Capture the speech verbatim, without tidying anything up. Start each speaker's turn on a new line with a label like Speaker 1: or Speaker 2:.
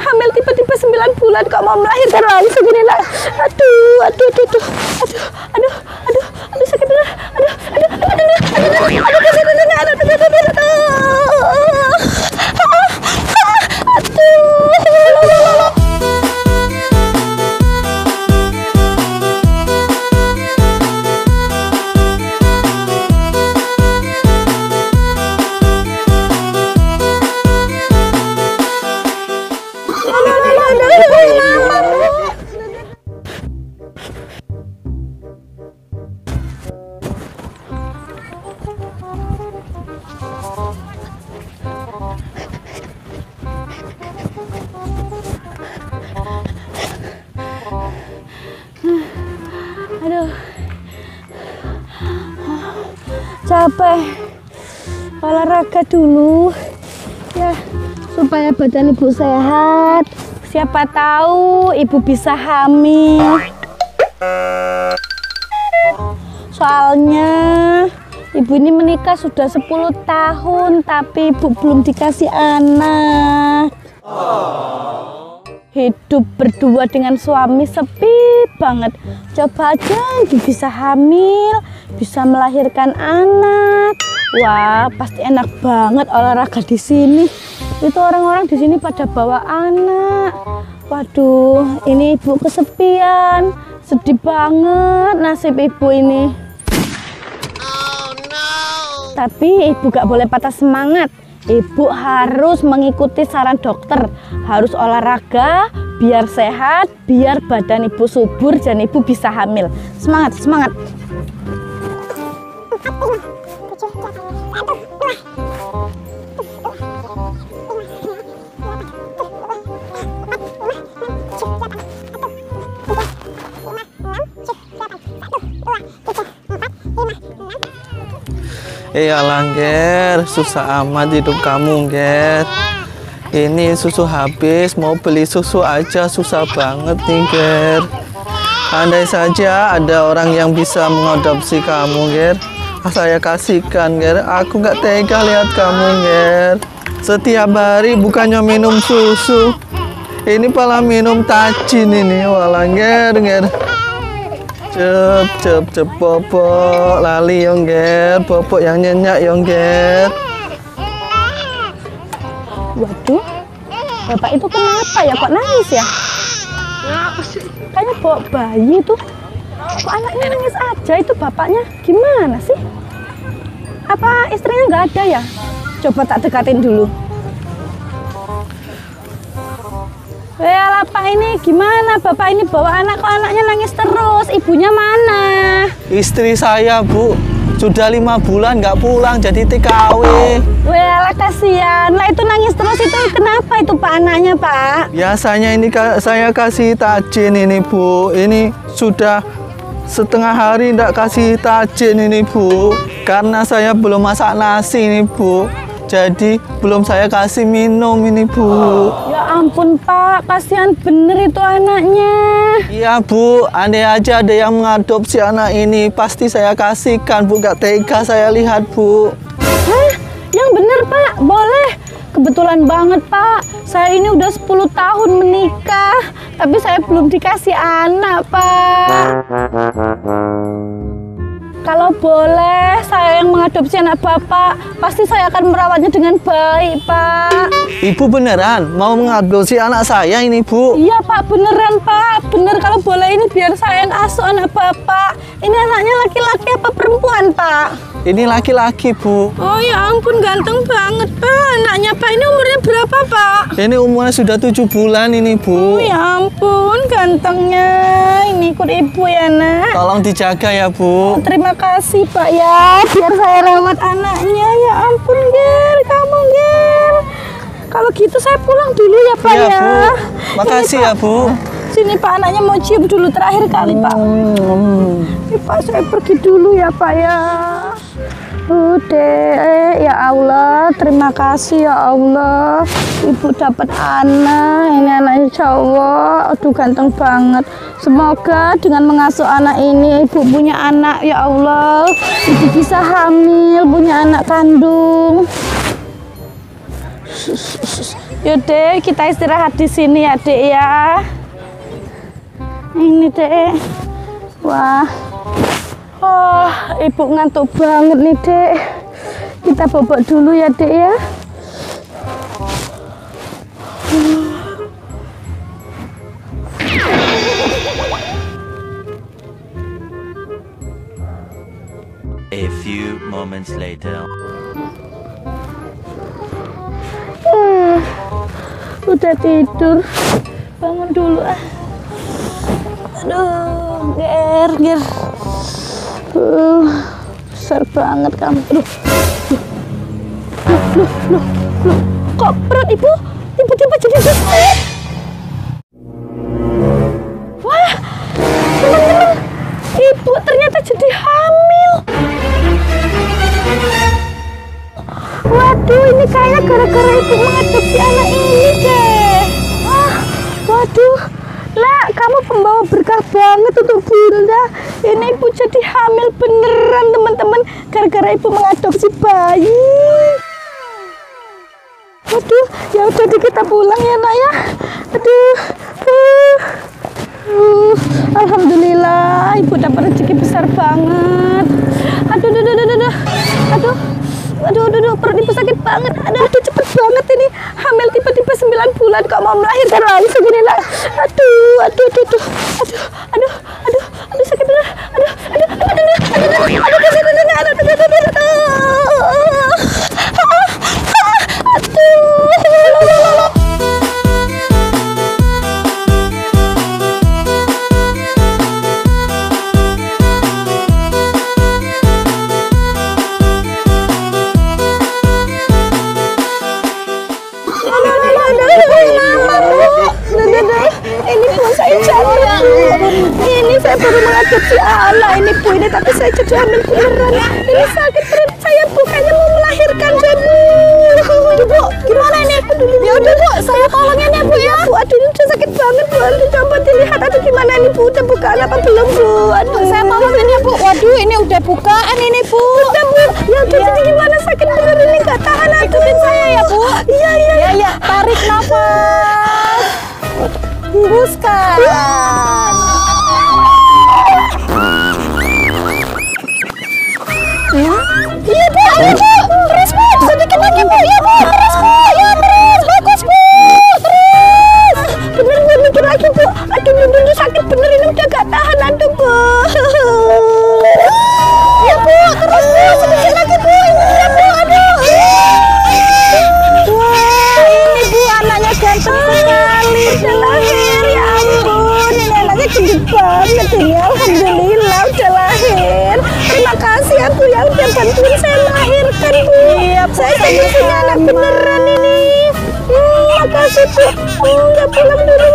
Speaker 1: hamil tiba-tiba sembilan bulan kok mau melahirkan langsung ini lah. Aduh, aduh, aduh, aduh, aduh, aduh, aduh, aduh sakit bener. Aduh, aduh, aduh, aduh, aduh, aduh, aduh, aduh, aduh, aduh, aduh, capek, olahraga dulu ya supaya badan ibu sehat. Siapa tahu ibu bisa hamil. Soalnya ibu ini menikah sudah sepuluh tahun tapi ibu belum dikasih anak. Hidup berdua dengan suami sepi banget. Coba aja ibu bisa hamil, bisa melahirkan anak. Wah, pasti enak banget olahraga di sini. Itu orang-orang di sini pada bawa anak. Waduh, ini ibu kesepian. Sedih banget nasib ibu ini. Oh, no. Tapi ibu gak boleh patah semangat. Ibu harus mengikuti saran dokter. Harus olahraga biar sehat, biar badan ibu subur dan ibu bisa hamil. Semangat, semangat.
Speaker 2: Eh alah Ger, susah amat hidup kamu Ger. Ini susu habis, mau beli susu aja susah banget nih Ger. Andai saja ada orang yang bisa mengadopsi kamu Ger, saya kasihkan Ger. Aku nggak tega lihat kamu Ger. Setiap hari bukannya minum susu, ini malah minum tajin ini. Walah Ger, Ger. Cep, cep, cep, popok, lali yong Ger, popok yang nyenyak yong Ger.
Speaker 1: Waduh, bapak itu kenapa ya? Kok nangis ya?
Speaker 3: Kenapa sih?
Speaker 1: Kayaknya bawa bayi tuh. Kok anaknya nangis aja? Itu bapaknya gimana sih? Apa istrinya nggak ada ya? Coba tak dekatin dulu. Well, apa ini gimana? Bapak ini bawa anak kok anaknya nangis terus. Ibunya mana?
Speaker 2: Istri saya Bu, sudah lima bulan nggak pulang jadi T K W.
Speaker 1: Well, kasihan. Lah itu nangis terus itu kenapa itu Pak anaknya Pak?
Speaker 2: Biasanya ini saya kasih tajin ini Bu. Ini sudah setengah hari nggak kasih tajin ini Bu. Karena saya belum masak nasi ini Bu. Jadi belum saya kasih minum ini Bu.
Speaker 1: Ya ampun Pak, kasihan bener itu anaknya.
Speaker 2: Iya Bu, andai aja ada yang mengadopsi anak ini, pasti saya kasihkan Bu. Gak tega saya lihat Bu.
Speaker 1: Hah? Yang bener Pak, boleh. Kebetulan banget Pak, saya ini udah sepuluh tahun menikah, tapi saya belum dikasih anak Pak. Kalau boleh, saya yang mengadopsi anak Bapak, pasti saya akan merawatnya dengan baik, Pak.
Speaker 2: Ibu beneran mau mengadopsi anak saya ini, Bu?
Speaker 1: Iya, Pak, beneran, Pak. Bener, kalau boleh ini biar saya yang asuh anak Bapak. Ini anaknya laki-laki apa perempuan, Pak?
Speaker 2: Ini laki-laki, Bu.
Speaker 1: Oh, ya ampun, ganteng banget, Pak. Anaknya, Pak, ini umurnya berapa, Pak?
Speaker 2: Ini umurnya sudah tujuh bulan ini, Bu.
Speaker 1: Oh, ya ampun, gantengnya. Ini ikut ibu ya, Nak.
Speaker 2: Tolong dijaga ya, Bu.
Speaker 1: Terima kasih Pak ya, biar saya rawat anaknya. Ya ampun Ger, kamu Ger. Kalau gitu saya pulang dulu ya Pak
Speaker 2: ya,
Speaker 1: ya.
Speaker 2: Bu. Makasih
Speaker 1: Pak.
Speaker 2: ya Bu.
Speaker 1: Sini Pak, anaknya mau cium dulu terakhir kali Pak.
Speaker 2: Hmm.
Speaker 1: Ini Pak, saya pergi dulu ya Pak ya. Udah, ya Allah, terima kasih ya Allah. Ibu dapat anak, ini anaknya cowok, aduh ganteng banget. Semoga dengan mengasuh anak ini, ibu punya anak ya Allah. Ibu bisa hamil, punya anak kandung. Yuk Dek, kita istirahat di sini ya Dek ya. Ini Dek. Wah. Oh, Ibu ngantuk banget nih Dek. Kita bobok dulu ya Dek ya.
Speaker 4: A few moments later.
Speaker 1: Uh, udah tidur, bangun dulu ah. Aduh, ger, ger. Uh, besar banget kamu. Aduh. Loh, loh, loh, loh. Kok perut Ibu tiba-tiba jadi besar? Wah, teman-teman, Ibu ternyata jadi hamil. Waduh, ini kayaknya gara-gara Ibu mengadopsi anak ini deh. Wah, waduh, lah kamu pembawa berkah banget untuk Bunda. Ini Ibu jadi hamil beneran teman-teman, gara-gara Ibu mengadopsi bayi. Waduh, ya udah deh kita pulang ya nak ya. Aduh, uh, uh, alhamdulillah Ibu dapat rezeki besar banget. Aduh, aduh, aduh, aduh, aduh, aduh. Aduh, aduh, aduh, perut Ibu sakit banget. Aduh, aduh, cepet banget ini. Hamil tiba-tiba sembilan bulan kok mau melahirkan langsung ini lah. Aduh, aduh, aduh, aduh, aduh, aduh, aduh, aduh, sakit bener. Aduh, aduh, aduh, aduh, aduh, aduh, aduh, aduh, aduh, aduh, aduh, aduh, ini saya baru mengadopsi anak ini Bu ini, tapi saya jadi hamil beneran. Ini sakit perut saya Bu, kayaknya mau melahirkan deh Bu. Bu, gimana ini? Ya udah Bu, saya tolongin ya Bu ya. Bu, aduh ini udah sakit banget Bu. Aduh, coba dilihat aduh gimana ini Bu, udah bukaan apa belum Bu? Aduh, saya tolongin ya Bu. Waduh, ini udah bukaan ini Bu. Udah Bu, ya udah jadi gimana sakit beneran ini nggak tahan. Ikutin saya ya Bu. Iya iya. Iya iya, tarik nafas. Hembuskan. Ya? Iya Bu, ayo Bu, terus Bu, sedikit lagi Bu, ya Bu, terus Bu, ya terus, bagus Bu, terus. Bener Bu, mikir lagi Bu, aduh aduh sakit bener ini udah gak tahan aduh Bu. Ya Bu, terus Bu, sedikit lagi Bu, ya Bu, aduh. Wah, ini Bu anaknya ganteng sekali, udah lahir, ya ampun, ini anaknya gede banget ini, alhamdulillah udah lahir. Terima kasih ya Bu yang udah bantuin saya melahirkan Bu. Iya, saya jadi punya anak beneran ini. Hmm, makasih Bu. Hmm, udah pulang dulu